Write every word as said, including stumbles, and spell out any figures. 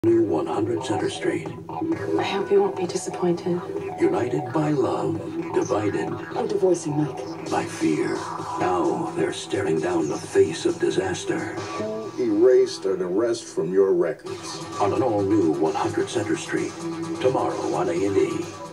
New one hundred Center Street. I hope you won't be disappointed. United by love, divided I'm divorcing Mike. by fear. Now they're staring down the face of disaster. Who erased an arrest from your records? On an all-new one hundred Center Street. Tomorrow on A and E.